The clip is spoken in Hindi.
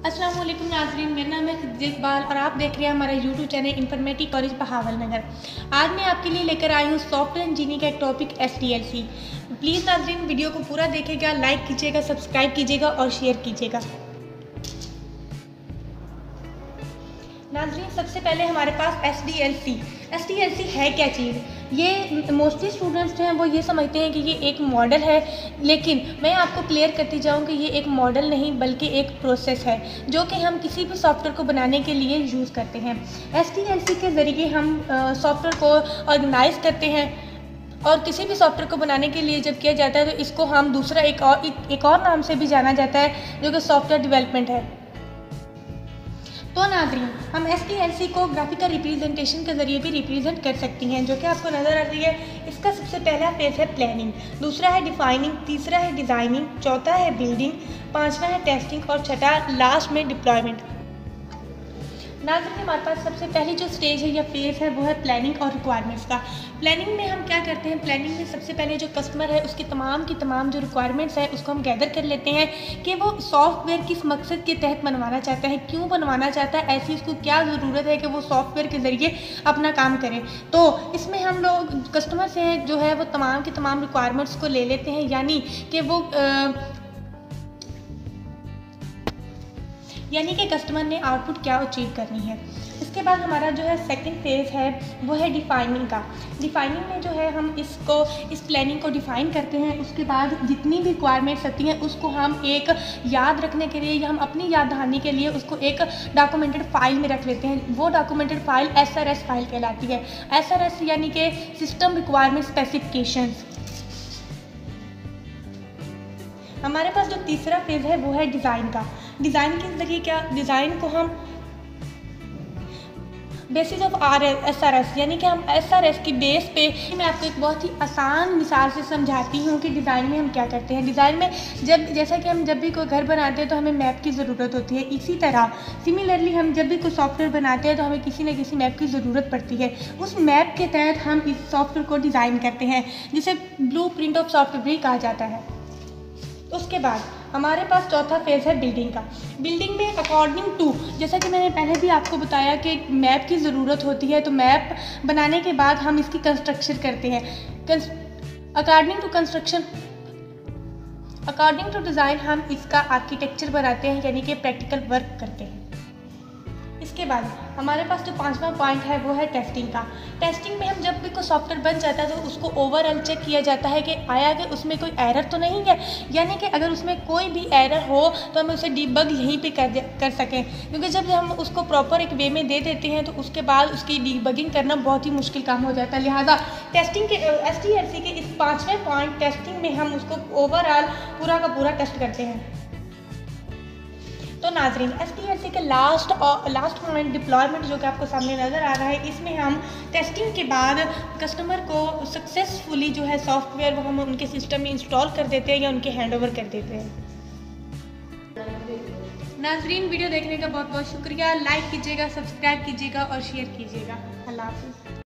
अस्सलाम वालेकुम नाज़रीन, मेरा नाम है खदीजा इकबाल और आप देख रहे हैं हमारा YouTube channel informative college Bahawal Nagar. आज मैं आपके लिए लेकर आई हूँ सॉफ्टवेयर इंजीनियरिंग का एक टॉपिक SDLC। प्लीज़ नाज़रीन वीडियो को पूरा देखिएगा, लाइक कीजिएगा, सब्सक्राइब कीजिएगा और शेयर कीजिएगा। नाज़रीन, सबसे पहले हमारे पास SDLC है क्या चीज़। ये मोस्टली स्टूडेंट्स जो हैं वो ये समझते हैं कि ये एक मॉडल है, लेकिन मैं आपको क्लियर करती जाऊँ कि ये एक मॉडल नहीं बल्कि एक प्रोसेस है जो कि हम किसी भी सॉफ्टवेयर को बनाने के लिए यूज़ करते हैं। SDLC के ज़रिए हम सॉफ्टवेयर को ऑर्गेनाइज करते हैं और किसी भी सॉफ्टवेयर को बनाने के लिए जब किया जाता है तो इसको हम दूसरा एक और नाम से भी जाना जाता है जो कि सॉफ्टवेयर डेवलपमेंट है। तो नाज़रीन, हम SDLC को ग्राफिकल रिप्रेजेंटेशन के ज़रिए भी रिप्रेजेंट कर सकती हैं, जो कि आपको नज़र आ रही है। इसका सबसे पहला फेज़ है प्लानिंग, दूसरा है डिफाइनिंग, तीसरा है डिज़ाइनिंग, चौथा है बिल्डिंग, पांचवा है टेस्टिंग और छठा लास्ट में डिप्लॉयमेंट। नाज़रीन, हमारे पास सबसे पहली जो स्टेज है या फेज़ है वो है प्लानिंग और रिक्वायरमेंट्स का। प्लानिंग में हम क्या करते हैं, प्लानिंग में सबसे पहले जो कस्टमर है उसकी तमाम जो रिक्वायरमेंट्स है उसको हम गैदर कर लेते हैं कि वो सॉफ्टवेयर किस मकसद के तहत बनवाना चाहता है, क्यों बनवाना चाहता है, ऐसी उसको क्या ज़रूरत है कि वो सॉफ्टवेयर के ज़रिए अपना काम करें। तो इसमें हम लोग कस्टमर से जो है वो तमाम रिक्वायरमेंट्स को ले लेते हैं, यानी कि कस्टमर ने आउटपुट क्या अचीव करनी है। इसके बाद हमारा जो है सेकंड फेज़ है वो है डिफाइनिंग का। डिफाइनिंग में जो है हम इस प्लानिंग को डिफ़ाइन करते हैं। उसके बाद जितनी भी रिक्वायरमेंट्स आती हैं उसको हम एक याद रखने के लिए या हम अपनी याद दहानी के लिए उसको एक डॉक्यूमेंटेड फाइल में रख लेते हैं। वो डॉक्यूमेंटेड फाइल SRS फाइल कहलाती है। SRS यानी कि सिस्टम रिक्वायरमेंट स्पेसिफिकेशंस। हमारे पास जो तीसरा फेज़ है वो है डिज़ाइन का। डिज़ाइन के ज़रिए डिज़ाइन को हम बेसिस ऑफ SRS यानी कि हम SRS की बेस पे मैं आपको एक बहुत ही आसान मिसाल से समझाती हूँ कि डिज़ाइन में हम क्या करते हैं। डिज़ाइन में जैसा कि हम जब भी कोई घर बनाते हैं तो हमें मैप की ज़रूरत होती है, इसी तरह सिमिलरली हम जब भी कोई सॉफ्टवेयर बनाते हैं तो हमें किसी न किसी मैप की ज़रूरत पड़ती है। उस मैप के तहत हम इस सॉफ्टवेयर को डिज़ाइन करते हैं, जिसे ब्लूप्रिंट ऑफ सॉफ्टवेयर भी कहा जाता है। उसके बाद हमारे पास चौथा फेज़ है बिल्डिंग का। बिल्डिंग में अकॉर्डिंग टू, जैसा कि मैंने पहले भी आपको बताया कि मैप की ज़रूरत होती है, तो मैप बनाने के बाद हम इसकी कंस्ट्रक्शन करते हैं। अकॉर्डिंग टू डिज़ाइन हम इसका आर्किटेक्चर बनाते हैं, यानी कि प्रैक्टिकल वर्क करते हैं। इसके बाद हमारे पास जो पांचवा पॉइंट है वो है टेस्टिंग का। टेस्टिंग में हम जब भी कोई सॉफ्टवेयर बन जाता है तो उसको ओवरऑल चेक किया जाता है कि आया कि उसमें कोई एरर तो नहीं है, यानी कि अगर उसमें कोई भी एरर हो तो हम उसे डीबग यहीं पे कर सकें, क्योंकि जब हम उसको प्रॉपर एक वे में दे देते हैं तो उसके बाद उसकी डीबगिंग करना बहुत ही मुश्किल काम हो जाता है। लिहाजा टेस्टिंग के SDLC के इस पाँचवें पॉइंट टेस्टिंग में हम उसको ओवरऑल पूरा का पूरा टेस्ट करते हैं। तो नाज़रीन, SDLC के लास्ट पॉइंट डिप्लॉयमेंट जो कि आपको सामने नज़र आ रहा है, इसमें हम टेस्टिंग के बाद कस्टमर को सक्सेसफुली जो है सॉफ्टवेयर वो हम उनके सिस्टम में इंस्टॉल कर देते हैं या उनके हैंडओवर कर देते हैं। नाज़रीन, वीडियो देखने का बहुत बहुत शुक्रिया। लाइक कीजिएगा, सब्सक्राइब कीजिएगा और शेयर कीजिएगा। अल्लाह हाफ़िज़।